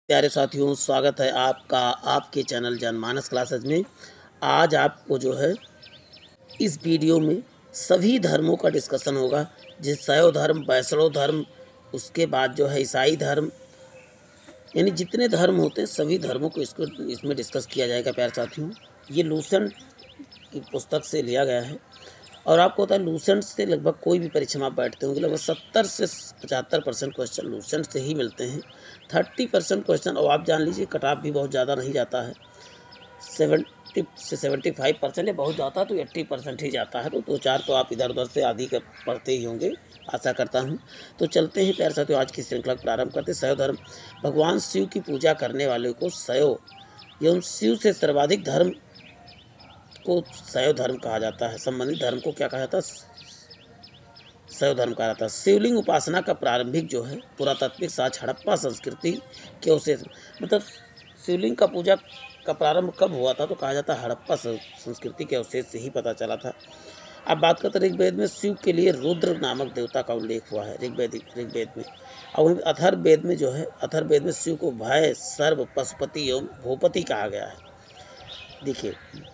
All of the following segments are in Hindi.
प्यारे साथियों, स्वागत है आपका आपके चैनल जनमानस क्लासेज में। आज आपको जो है इस वीडियो में सभी धर्मों का डिस्कशन होगा। जैसे शैव धर्म, वैष्णव धर्म, उसके बाद जो है ईसाई धर्म, यानी जितने धर्म होते हैं सभी धर्मों को इसमें डिस्कस किया जाएगा। प्यारे साथियों, ये लूसेंट की पुस्तक से लिया गया है और आपको पता है लूसेंट से लगभग कोई भी परीक्षा में आप बैठते होंगे लगभग 70 से 75% क्वेश्चन लूसेंट से ही मिलते हैं। 30% क्वेश्चन, और आप जान लीजिए कट ऑफ भी बहुत ज़्यादा नहीं जाता है, 70 से 75% या बहुत जाता है तो 80% ही जाता है। तो 2-4 तो आप इधर उधर से आदि का पढ़ते ही होंगे, आशा करता हूँ। तो चलते हैं प्यारे साथियों, आज की श्रृंखला प्रारंभ करते। शैव धर्म, भगवान शिव की पूजा करने वाले को शैव एवं शिव से सर्वाधिक धर्म को शैव धर्म कहा जाता है। संबंधित धर्म को क्या कहा जाता है? शैव धर्म कहा जाता है। शिवलिंग उपासना का प्रारंभिक जो है पुरातात्विक साक्ष्य हड़प्पा संस्कृति के अवशेष, मतलब शिवलिंग का पूजा का प्रारंभ कब हुआ था तो कहा जाता है हड़प्पा संस्कृति के अवशेष से ही पता चला था। अब बात करते हैं ऋग्वेद में शिव के लिए रुद्र नामक देवता का उल्लेख हुआ है ऋग्वेद में। और वहीं अथर्ववेद में जो है अथर्ववेद में शिव को भय, सर्व, पशुपति एवं भूपति कहा गया है। देखिए,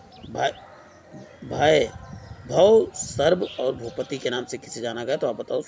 भय, भव, सर्व और भूपति के नाम से किसे जाना गया तो आप बताओ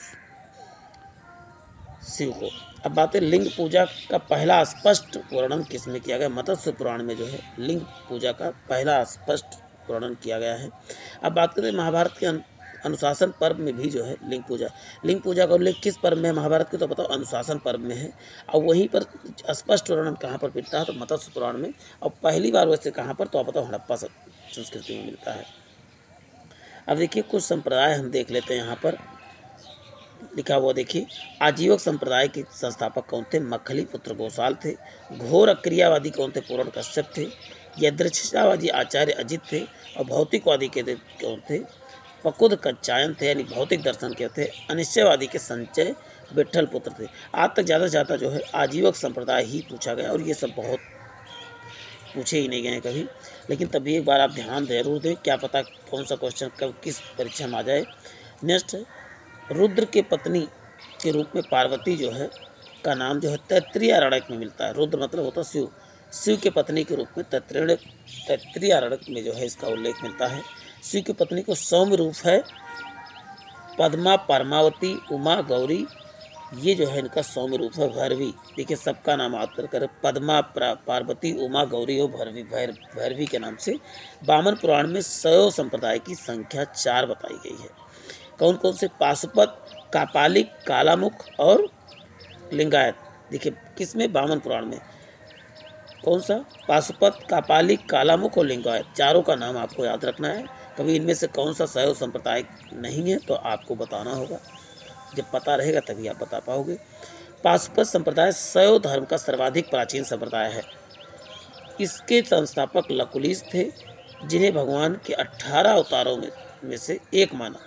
शिव को। अब बात है लिंग पूजा का पहला स्पष्ट वर्णन किसमें किया गया? मत्स्य पुराण में जो है लिंग पूजा का पहला स्पष्ट वर्णन किया गया है। अब बात करें महाभारत के अनुशासन पर्व में भी जो है लिंग पूजा का उल्लेख किस पर्व में है महाभारत के तो बताओ अनुशासन पर्व में है। और वहीं पर स्पष्ट वर्णन कहाँ पर मिलता है तो मत्स्य पुराण में। और पहली बार वैसे कहाँ पर तो आप बताओ हड़प्पा संस्कृति में मिलता है। अब देखिए कुछ संप्रदाय हम देख लेते हैं। यहाँ पर लिखा हुआ देखिए, आजीवक संप्रदाय के संस्थापक कौन थे? मखली पुत्र गोसाल थे। घोर अक्रियावादी कौन थे? पूर्ण कश्यप थे। यदृच्छावादी आचार्य अजित थे। और भौतिकवादी के कौन थे? पकुद कच्चायन थे, यानी भौतिक दर्शन के थे। अनिश्चयवादी के संचय विठल पुत्र थे। आज तक ज़्यादा से ज़्यादा जो है आजीवक संप्रदाय ही पूछा गया और ये सब बहुत पूछे ही नहीं गए कभी, लेकिन तभी एक बार आप ध्यान जरूर दें, क्या पता कौन सा क्वेश्चन कब किस परीक्षा में आ जाए। नेक्स्ट, रुद्र के पत्नी के रूप में पार्वती जो है का नाम जो है तैत्तिरीय में मिलता है। रुद्र मतलब होता है शिव, शिव के पत्नी के रूप में तैत्तिरीय में जो है इसका उल्लेख मिलता है। शिव की पत्नी को सौम्य रूप है पद्मा, परमावती, उमा, गौरी, ये जो है इनका सौम्य रूप है भैरवी। देखिए सबका नाम आतर कर पद्मा, पार्वती, उमा, गौरी और भैरवी के नाम से। वामन पुराण में शैव संप्रदाय की संख्या 4 बताई गई है। कौन कौन से? पाशुपत, कापालिक, कालामुख और लिंगायत। देखिए किसमें? वामन पुराण में। कौन सा? पाशुपत, कापालिक, कालामुख और लिंगायत, चारों का नाम आपको याद रखना है। कभी इनमें से कौन सा शैव संप्रदाय नहीं है तो आपको बताना होगा, जब पता रहेगा तभी आप बता पाओगे। पाशुपत संप्रदाय शैव धर्म का सर्वाधिक प्राचीन संप्रदाय है। इसके संस्थापक लकुलिश थे, जिन्हें भगवान के 18 अवतारों में से एक माना।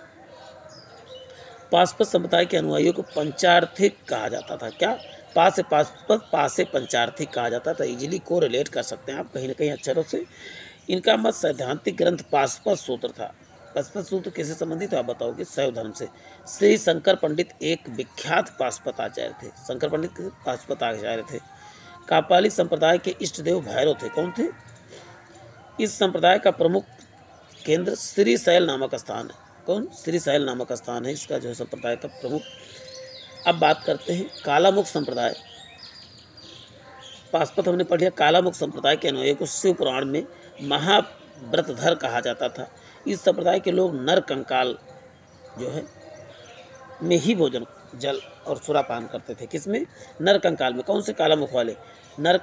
पाशुपत संप्रदाय के अनुयायियों को पंचार्थिक कहा जाता था। क्या? पा से पाशुपत, पा से पंचार्थिक कहा जाता था। इजीली को रिलेट कर सकते हैं आप कहीं ना कहीं अक्षरों से। इनका मत सैद्धांतिक ग्रंथ पाशुपत सूत्र था। पाशुपत सूत्र किससे संबंधित है आप बताओगे? शैव धर्म से। श्री शंकर पंडित एक विख्यात पाशुपत आचार्य थे। शंकर पंडित पाशुपत आचार्य थे। कापालिक संप्रदाय के इष्ट देव भैरव थे। कौन थे? इस संप्रदाय का प्रमुख केंद्र श्रीशैल नामक स्थान है। कौन? श्रीशैल नामक स्थान है इसका जो है संप्रदाय का प्रमुख। अब बात करते हैं कालामुख संप्रदाय। पाशुपत हमने पढ़ लिया। कालामुख संप्रदाय के अनुयायियों को शिव पुराण में महाव्रतधर कहा जाता था। इस संप्रदाय के लोग नर कंकाल जो है में ही भोजन, जल और सुरापान करते थे। किसमें? नर कंकाल में। कौन से? कालामुख वाले। नर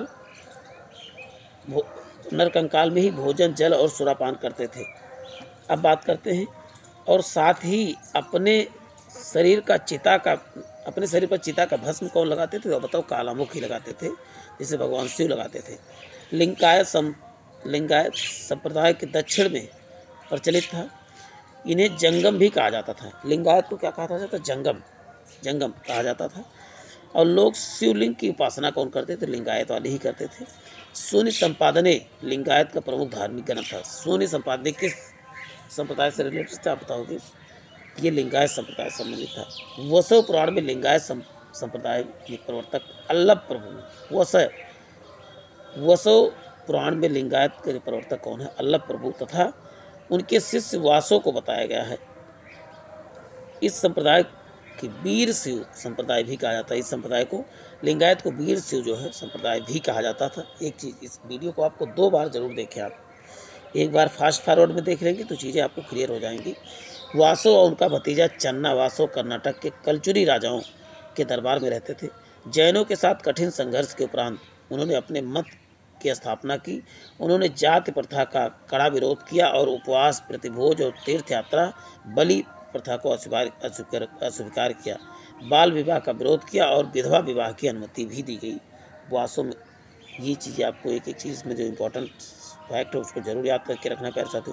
कंकाल में ही भोजन, जल और सुरापान करते थे। अब बात करते हैं, और साथ ही अपने शरीर पर चिता का भस्म कौन लगाते थे तो बताओ? कालामुख ही लगाते थे, जिसे भगवान शिव लगाते थे। लिंगायत संप्रदाय के दक्षिण में प्रचलित था। इन्हें जंगम भी कहा जाता था। लिंगायत को क्या कहा जाता? जंगम कहा जाता था। और लोग शिवलिंग की उपासना कौन करते थे? लिंगायत वाले ही करते थे। शून्य संपादने लिंगायत का प्रमुख धार्मिक ग्रंथ था। शून्य संपादने किस संप्रदाय से रिलेटेड था बताओगे? ये लिंगायत संप्रदाय से संबंधित था। वसव पुराण में लिंगायत संप्रदाय के प्रवर्तक अल्लभ प्रभु वसो पुराण में लिंगायत के प्रवर्तक कौन है? अल्लभ प्रभु तथा उनके शिष्य वासो को बताया गया है। इस संप्रदाय की वीर शिव संप्रदाय भी कहा जाता है। इस संप्रदाय को लिंगायत को वीर शिव जो है संप्रदाय भी कहा जाता था। एक चीज़, इस वीडियो को आपको 2 बार जरूर देखें। आप एक बार फास्ट फॉरवर्ड में देख लेंगे तो चीज़ें आपको क्लियर हो जाएंगी। वासो और उनका भतीजा चन्ना वासो कर्नाटक के कलचुरी राजाओं के दरबार में रहते थे। जैनों के साथ कठिन संघर्ष के उपरांत उन्होंने अपने मत की स्थापना की। उन्होंने जाति प्रथा का कड़ा विरोध किया और उपवास, प्रतिभोज और तीर्थ यात्रा, बलि प्रथा को अस्वीकार किया। बाल विवाह का विरोध किया और विधवा विवाह की अनुमति भी दी गई। वासों में ये चीज़ें आपको एक चीज़ में जो इम्पोर्टेंट फैक्ट है उसको जरूर याद करके रखना प्यारे साथियों।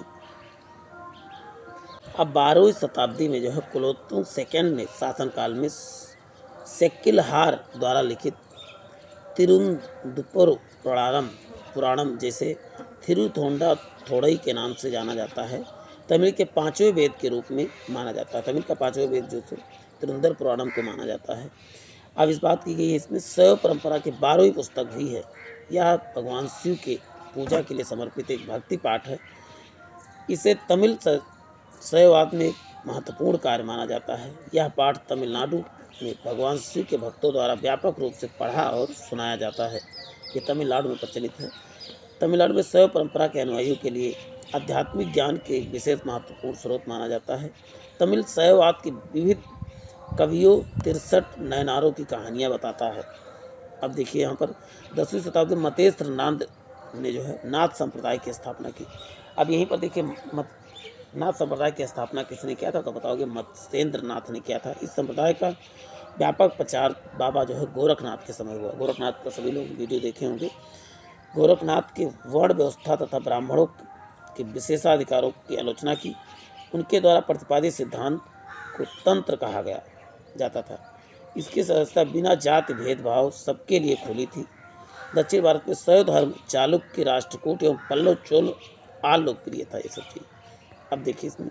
अब 12वीं शताब्दी में जो है कुलोत्तुंग सेकंड ने शासनकाल में सेक्किलहार द्वारा लिखित तिरुवनंतपुर पुराणम जैसे थिरुथोंडा थोड़ई के नाम से जाना जाता है। तमिल के 5वें वेद के रूप में माना जाता है। तमिल का 5वें वेद जो तिरुवनंतपुर पुराणम को माना जाता है। अब इस बात की गई है इसमें शैव परंपरा की 12वीं पुस्तक भी है। यह भगवान शिव के पूजा के लिए समर्पित एक भक्ति पाठ है। इसे तमिल शैववाद में महत्वपूर्ण कार्य माना जाता है। यह पाठ तमिलनाडु में भगवान शिव के भक्तों द्वारा व्यापक रूप से पढ़ा और सुनाया जाता है। ये तमिलनाडु में प्रचलित है। तमिलनाडु में शैव परंपरा के अनुयायियों के लिए आध्यात्मिक ज्ञान के एक विशेष महत्वपूर्ण स्रोत माना जाता है। तमिल शैववाद की विविध कवियों 63 नयनारों की कहानियाँ बताता है। अब देखिए यहाँ पर 10वीं शताब्दी में मतेश्वर नाथ ने जो है नाथ संप्रदाय की स्थापना की। अब यहीं पर देखिए नाथ संप्रदाय की स्थापना किसने किया था? तो बताओगे मत्स्येंद्र नाथ ने किया था। इस संप्रदाय का व्यापक प्रचार बाबा जो है गोरखनाथ के समय हुआ। गोरखनाथ का सभी लोग वीडियो देखे होंगे। गोरखनाथ की वर्ण व्यवस्था तथा ब्राह्मणों के विशेषाधिकारों की आलोचना की। उनके द्वारा प्रतिपादित सिद्धांत को तंत्र कहा जाता था। इसकी सदस्यता बिना जाति भेदभाव सबके लिए खुली थी। दक्षिण भारत में शैव धर्म चालुक्य, राष्ट्रकूट एवं पल्लव चोल आल लोकप्रिय था ये सब चीज। अब देखिए इसमें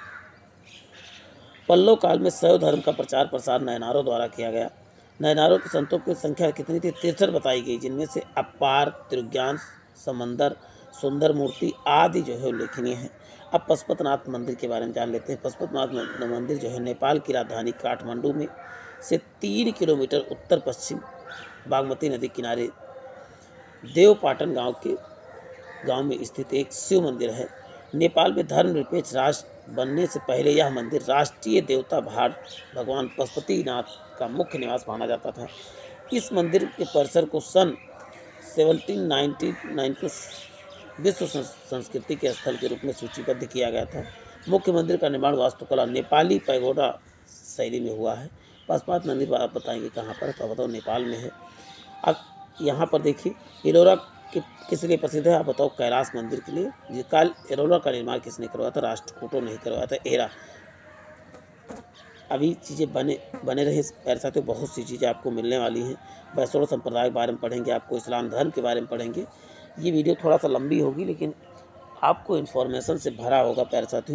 पल्लव काल में शैव धर्म का प्रचार प्रसार नयनारों द्वारा किया गया। नयनारों के संतों की संख्या कितनी थी? 63 बताई गई, जिनमें से अपार, त्रिज्ञान, समंदर, सुंदर मूर्ति आदि जो है उल्लेखनीय है। अब पशुपतनाथ मंदिर के बारे में जान लेते हैं। पशुपतनाथ मंदिर जो है नेपाल की राजधानी काठमांडू में से 3 किलोमीटर उत्तर पश्चिम बागमती नदी किनारे देवपाटन गांव में स्थित एक शिव मंदिर है। नेपाल में धर्मनिरपेक्ष राष्ट्र बनने से पहले यह मंदिर राष्ट्रीय देवता भाट भगवान पशुपतिनाथ का मुख्य निवास माना जाता था। इस मंदिर के परिसर को सन 1799 को विश्व संस्कृति के स्थल के रूप में सूचीबद्ध किया गया था। मुख्य मंदिर का निर्माण वास्तुकला नेपाली पैगोडा शैली में हुआ है। पशुपत मंदिर आप बताएंगे कहाँ पर? तो बताओ नेपाल में है। अब यहाँ पर देखिए एलोरा किस लिए प्रसिद्ध है? आप बताओ। कैलाश मंदिर के लिए। ये काल एलोरा का निर्माण किसने करवाया था? राष्ट्रकूटों ने करवाया था। एरा। अभी चीज़ें बने रहे प्यारे साथियों। बहुत सी चीज़ें आपको मिलने वाली हैं। वैष्णव संप्रदाय के बारे में पढ़ेंगे, आपको इस्लाम धर्म के बारे में पढ़ेंगे। ये वीडियो थोड़ा सा लंबी होगी लेकिन आपको इन्फॉर्मेशन से भरा होगा प्यारे साथियों।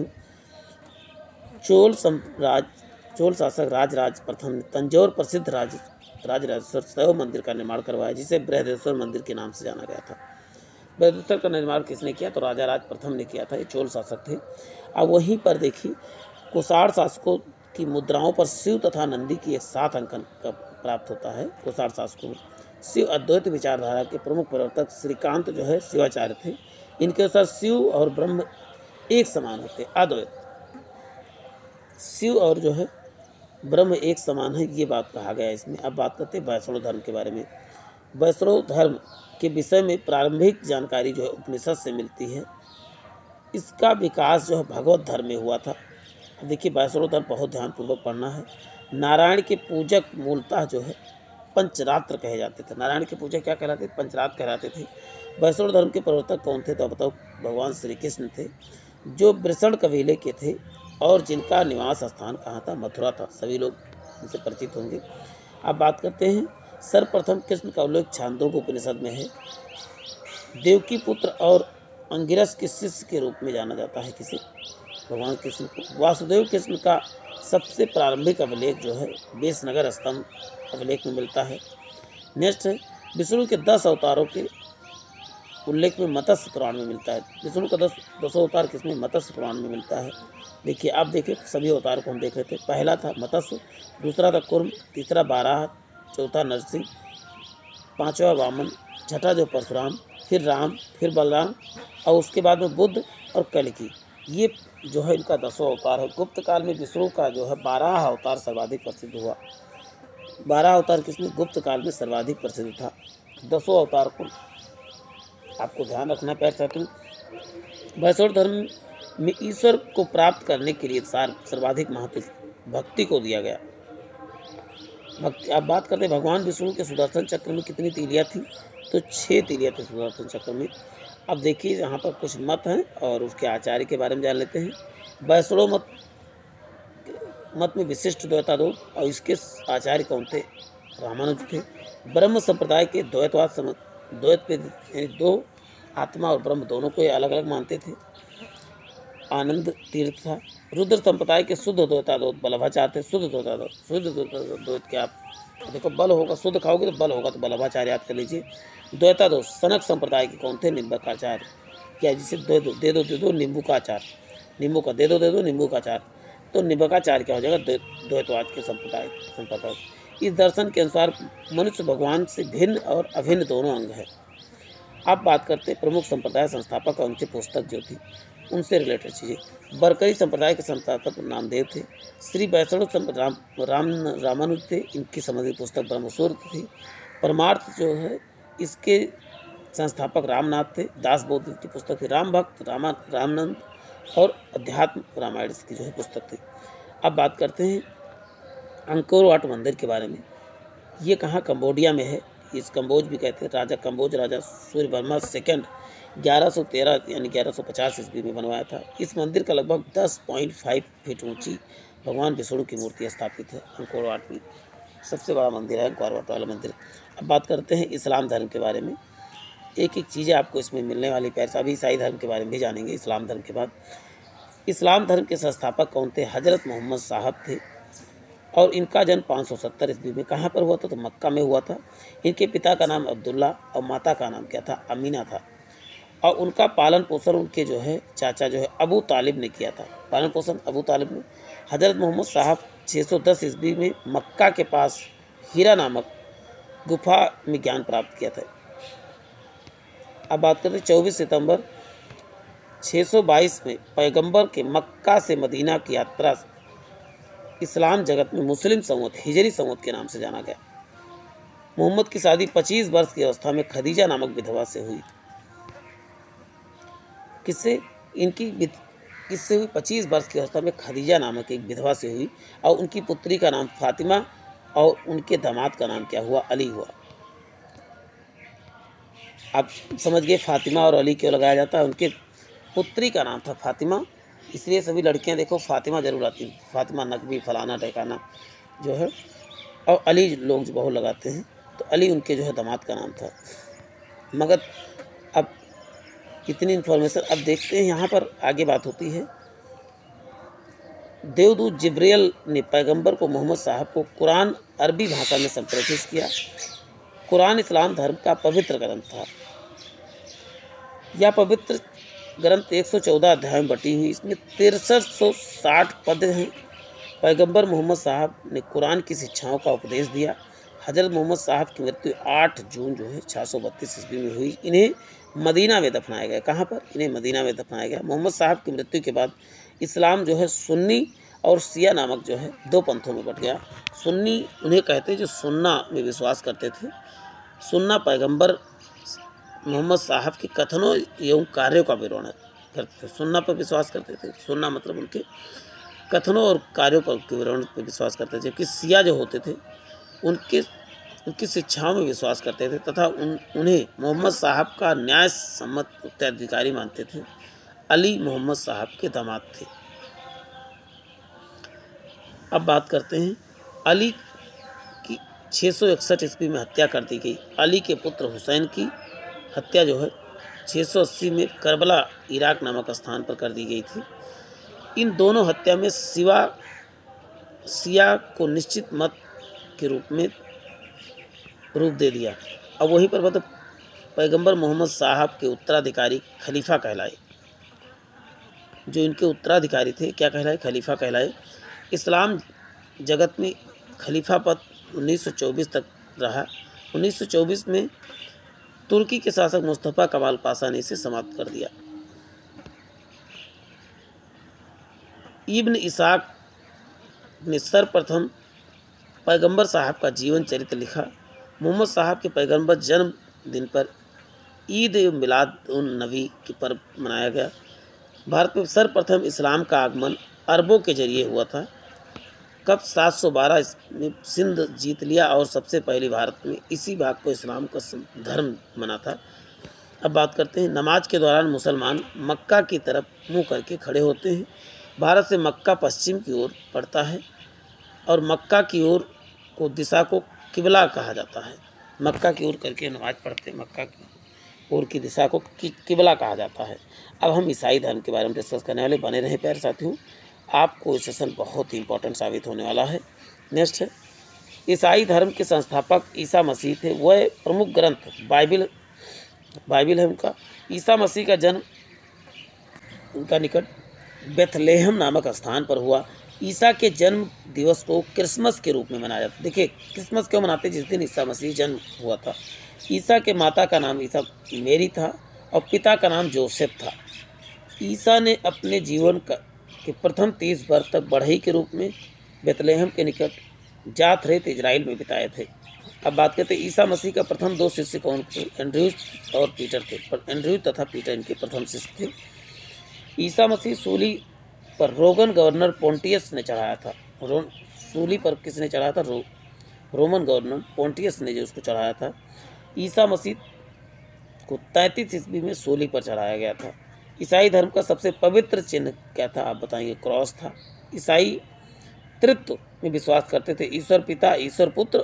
चोल शासक राजराज प्रथम ने तंजौर प्रसिद्ध राजराजेश्वर शैव मंदिर का निर्माण करवाया, जिसे बृहदेश्वर मंदिर के नाम से जाना गया था। बृहदेश्वर का निर्माण किसने किया? तो राजाराज प्रथम ने किया था। ये चोल शासक थे। अब वहीं पर देखिए कुषाण शासकों की मुद्राओं पर शिव तथा नंदी की एक साथ अंकन प्राप्त होता है। कुषाण शासकों में शिव अद्वैत विचारधारा के प्रमुख प्रवर्तक श्रीकांत जो है शिवाचार्य थे। इनके अनुसार शिव और ब्रह्म एक समान होते, अद्वैत। शिव और जो है ब्रह्म एक समान है, ये बात कहा गया है इसमें। अब बात करते हैं वैष्णव धर्म के बारे में। वैष्णव धर्म के विषय में प्रारंभिक जानकारी जो है उपनिषद से मिलती है। इसका विकास जो है भगवत धर्म में हुआ था। देखिए वैष्णव धर्म बहुत ध्यानपूर्वक पढ़ना है। नारायण के पूजक मूलतः जो है पंचरात्र कहे जाते थे। नारायण के पूजक क्या कहलाते थे? पंचरात्र कहलाते थे। वैष्णव धर्म के प्रवर्तक कौन थे? तो बताओ भगवान श्री कृष्ण थे, जो वृषण कबीले के थे और जिनका निवास स्थान कहाँ था? मथुरा था। सभी लोग इनसे परिचित होंगे। अब बात करते हैं सर्वप्रथम कृष्ण का उल्लेख छांदोग्य उपनिषद में है। देवकी पुत्र और अंगिरस के शिष्य के रूप में जाना जाता है किसे? भगवान कृष्ण को। वासुदेव कृष्ण का सबसे प्रारंभिक अभिलेख जो है बेसनगर स्तंभ अभिलेख में मिलता है। नेक्स्ट है विष्णु के 10 अवतारों के उल्लेख में मत्स्य पुराण में मिलता है। विष्णु का 10 अवतार किसमें? मत्स्य पुराण में मिलता है। देखिए आप देखिए सभी अवतार को हम देख रहे थे। पहला था मत्स्य, दूसरा था कुर्म, तीसरा बाराह, चौथा नरसिंह, पांचवा वामन, छठा जो परशुराम, फिर राम, फिर बलराम और उसके बाद में बुद्ध और कल्कि। ये जो है इनका 10 अवतार है। गुप्त काल में विष्णु का जो है 12 अवतार सर्वाधिक प्रसिद्ध हुआ। 12 अवतार किसमें? गुप्त काल में सर्वाधिक प्रसिद्ध था। 10 अवतार को आपको ध्यान रखना प्यारे साथियों। वैष्णव धर्म में ईश्वर को प्राप्त करने के लिए सर्वाधिक महत्व भक्ति को दिया गया। भक्ति अब बात करते हैं भगवान विष्णु के सुदर्शन चक्र में कितनी तीलियाँ थी? तो 6 तीलियाँ थी सुदर्शन चक्र में। अब देखिए यहाँ पर कुछ मत हैं और उसके आचार्य के बारे में जान लेते हैं। वैष्णव मत में विशिष्ट द्वैता दो और इसके आचार्य कौन थे? रामानुज थे। ब्रह्म संप्रदाय के द्वैत पे दो आत्मा और ब्रह्म दोनों को अलग अलग मानते थे। आनंद तीर्थ था। रुद्र संप्रदाय के शुद्ध द्वैताद्वैत वल्लभाचार्य थे। शुद्ध द्वैत के आप देखो बल होगा, शुद्ध खाओगे तो बल होगा, तो वल्लभाचार्य याद कर लीजिए। द्वैताद्वैत सनक संप्रदाय के कौन थे? निम्बकाचार्य। क्या जिसे दे दो नींबू का अचार, नींबू का दे दो नींबू का अचार, तो निम्बकाचार्य क्या हो जाएगा? द्वैतवाद के संप्रदाय। इस दर्शन के अनुसार मनुष्य भगवान से भिन्न और अभिन्न दोनों अंग है। आप बात करते हैं प्रमुख संप्रदाय संस्थापक और उनकी पुस्तक जो थी उनसे रिलेटेड चीज़ें। बरकरी संप्रदाय के संस्थापक नामदेव थे। श्री वैष्णव रामानुज थे। इनकी संबंधित पुस्तक ब्रह्मसूत्र थी। परमार्थ जो है इसके संस्थापक रामनाथ थे। दास बौद्ध की पुस्तक थी। राम भक्त रामानंद और अध्यात्म रामायण की जो है पुस्तक थी। अब बात करते हैं अंकोर वाट मंदिर के बारे में। ये कहाँ? कंबोडिया में है। इस कंबोज भी कहते हैं। राजा कंबोज राजा सूर्यवर्मा सेकंड 1113 यानी 1150 ईस्वी में बनवाया था। इस मंदिर का लगभग 10.5 फीट ऊंची भगवान विष्णु की मूर्ति स्थापित है अंकोर वाट में। सबसे बड़ा मंदिर है अंकोर वाट वाला मंदिर। अब बात करते हैं इस्लाम धर्म के बारे में। एक एक चीज़ें आपको इसमें मिलने वाली। पैसा भी ईसाई धर्म के बारे में भी जानेंगे इस्लाम धर्म के बाद। इस्लाम धर्म के संस्थापक कौन थे? हजरत मोहम्मद साहब थे और इनका जन्म 570 ईस्वी में कहाँ पर हुआ था? तो मक्का में हुआ था। इनके पिता का नाम अब्दुल्ला और माता का नाम क्या था? अमीना था। और उनका पालन पोषण उनके जो है चाचा जो है अबू तालिब ने किया था। पालन पोषण अबू तालिब ने। हजरत मोहम्मद साहब 610 ईस्वी में मक्का के पास हीरा नामक गुफा में ज्ञान प्राप्त किया था। अब बात करते हैं 24 सितंबर 622 में पैगंबर के मक्का से मदीना की यात्रा इस्लाम जगत में मुस्लिम संवत हिजरी संवत के नाम से जाना गया। मोहम्मद की शादी 25 वर्ष की अवस्था में खदीजा नामक विधवा से हुई। किससे? किससे हुई? 25 वर्ष की अवस्था में खदीजा नामक एक विधवा से हुई और उनकी पुत्री का नाम फातिमा और उनके दामाद का नाम क्या हुआ? अली हुआ। आप समझ गए फातिमा और अली क्यों लगाया जाता है? उनके पुत्री का नाम था फातिमा, इसलिए सभी लड़कियां देखो फातिमा जरूर आती हैं। फातिमा नकवी फलाना ठिकाना जो है। और अली लोग जो बहुत लगाते हैं, तो अली उनके जो है दामाद का नाम था। मगर अब इतनी इन्फॉर्मेशन अब देखते हैं। यहाँ पर आगे बात होती है। देवदूत जिब्रियल ने पैगंबर को मोहम्मद साहब को कुरान अरबी भाषा में संप्रेषित किया। कुरान इस्लाम धर्म का पवित्र ग्रंथ था। यह पवित्र ग्रंथ 114 अध्याय में बटी हुई। इसमें 6360 पद हैं। पैगंबर मोहम्मद साहब ने कुरान की शिक्षाओं का उपदेश दिया। हजरत मोहम्मद साहब की मृत्यु 8 जून जो है 632 ईस्वी में हुई। इन्हें मदीना में दफनाया गया। कहाँ पर? इन्हें मदीना में दफनाया गया। मोहम्मद साहब की मृत्यु के बाद इस्लाम जो है सुन्नी और शिया नामक जो है 2 पंथों में बट गया। सुन्नी उन्हें कहते हैं जो सुन्ना में विश्वास करते थे। सुन्ना पैगंबर मोहम्मद साहब के कथनों एवं कार्यों का विवरण करते थे। सुन्ना पर विश्वास करते थे। सुन्ना मतलब उनके कथनों और कार्यों पर विवरण पर विश्वास करते थे। जबकि शिया जो होते थे उनकी शिक्षाओं में विश्वास करते थे तथा उन्हें मोहम्मद साहब का न्याय सम्मत उत्तराधिकारी मानते थे। अली मोहम्मद साहब के दामाद थे। अब बात करते हैं अली की 661 ईस्वी में हत्या कर दी गई। अली के पुत्र हुसैन की हत्या जो है 680 में करबला इराक नामक स्थान पर कर दी गई थी। इन दोनों हत्या में शिया को निश्चित मत के रूप में रूप दे दिया। अब वहीं पर मतलब पैगंबर मोहम्मद साहब के उत्तराधिकारी खलीफा कहलाए, जो इनके उत्तराधिकारी थे क्या कहलाए, खलीफा कहलाए। इस्लाम जगत में खलीफा पद 1924 तक रहा। 1924 में तुर्की के शासक मुस्तफ़ा कमाल पाशा ने इसे समाप्त कर दिया। इब्न इसाक ने सर्वप्रथम पैगंबर साहब का जीवन चरित्र लिखा। मोहम्मद साहब के पैगंबर जन्म दिन पर ईद मिलाद उन नबी के पर्व मनाया गया। भारत में सर्वप्रथम इस्लाम का आगमन अरबों के जरिए हुआ था। कब 712 में सिंध जीत लिया और सबसे पहले भारत में इसी भाग को इस्लाम का धर्म मना था। अब बात करते हैं, नमाज के दौरान मुसलमान मक्का की तरफ मुंह करके खड़े होते हैं। भारत से मक्का पश्चिम की ओर पड़ता है और मक्का की ओर को दिशा को किबला कहा जाता है। मक्का की ओर करके नमाज पढ़ते हैं, मक्का की ओर की दिशा को किबला कहा जाता है। अब हम ईसाई धर्म के बारे में डिस्कस करने वाले, बने रहें प्यारे साथियों, आपको ये सेशन बहुत ही इंपॉर्टेंट साबित होने वाला है। नेक्स्ट है, ईसाई धर्म के संस्थापक ईसा मसीह थे। वह प्रमुख ग्रंथ बाइबिल है उनका। ईसा मसीह का जन्म उनका निकट बेथलेहम नामक स्थान पर हुआ। ईसा के जन्म दिवस को क्रिसमस के रूप में मनाया जाता है। देखिए क्रिसमस क्यों मनाते, जिस दिन ईसा मसीह जन्म हुआ था। ईसा के माता का नाम ईसा मेरी था और पिता का नाम जोसेफ था। ईसा ने अपने जीवन के प्रथम 30 वर्ष तक बढ़ई के रूप में बेथलेहम के निकट जाथरेत इजराइल में बिताए थे। अब बात करते हैं ईसा मसीह का प्रथम 2 शिष्य कौन थे, एंड्रयू और पीटर थे। एंड्रयू तथा पीटर इनके प्रथम शिष्य थे। ईसा मसीह सूली पर रोमन गवर्नर पोंटियस ने चढ़ाया था। सूली पर किसने चढ़ाया था, रोमन गवर्नर पोंटियस ने जो उसको चढ़ाया था। ईसा मसीह को 33 ईस्वी में सूली पर चढ़ाया गया था। ईसाई धर्म का सबसे पवित्र चिन्ह क्या था, आप बताएंगे, क्रॉस था। ईसाई त्रित्व में विश्वास करते थे, ईश्वर पिता, ईश्वर पुत्र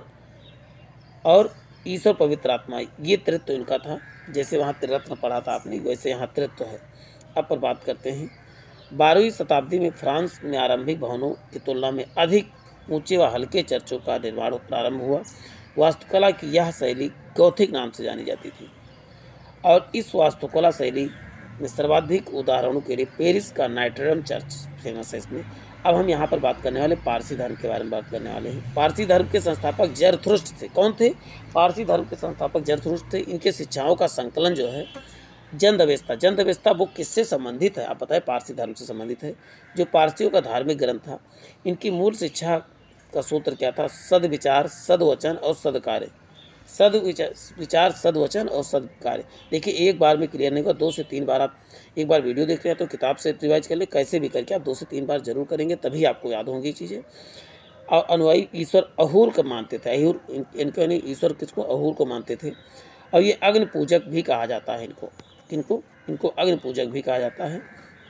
और ईश्वर पवित्र आत्मा, ये त्रित्व इनका था। जैसे वहाँ त्रिरत्न पढ़ा था आपने, वैसे यहाँ त्रित्व है। अब पर बात करते हैं, 12वीं शताब्दी में फ्रांस में आरंभिक भवनों की तुलना में अधिक ऊंचे व हल्के चर्चों का निर्माण प्रारंभ हुआ। वास्तुकला की यह शैली गॉथिक नाम से जानी जाती थी और इस वास्तुकला शैली में सर्वाधिक उदाहरणों के लिए पेरिस का नाइट्रम चर्च फेमस है इसमें। अब हम यहाँ पर बात करने वाले पारसी धर्म के बारे में बात करने वाले हैं। पारसी धर्म के संस्थापक जरथुष्ट्र थे। कौन थे, पारसी धर्म के संस्थापक जरथुष्ट्र थे। इनके शिक्षाओं का संकलन जो है जंदवेस्ता वो किससे संबंधित है, आप बताएं, पारसी धर्म से संबंधित है, जो पारसियों का धार्मिक ग्रंथ था। इनकी मूल शिक्षा का सूत्र क्या था, सद्विचार, सद्वचन और सद्कार्य। सद्विचार, सद्वचन और सद्कार्य। देखिए एक बार में क्लियर नहीं होगा, 2 से 3 बार आप एक बार वीडियो देख रहे हैं तो किताब से रिवाइज कर ले, कैसे भी करके आप 2 से 3 बार जरूर करेंगे, तभी आपको याद होंगी चीज़ें। और अनुयायी ईश्वर अहूर को मानते थे। अहूर इनको नहीं, ईश्वर किसको, अहूर को मानते थे। और ये अग्नि पूजक भी कहा जाता है इनको। इनको अग्नि पूजक भी कहा जाता है।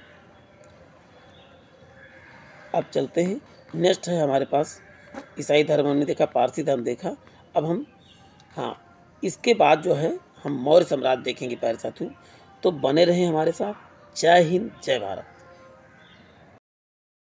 अब चलते हैं, नेक्स्ट है हमारे पास ईसाई धर्म हमने देखा, पारसी धर्म देखा। अब हम इसके बाद जो है हम मौर्य साम्राज्य देखेंगे प्यारे साथियों। तो बने रहें हमारे साथ। जय हिंद, जय भारत।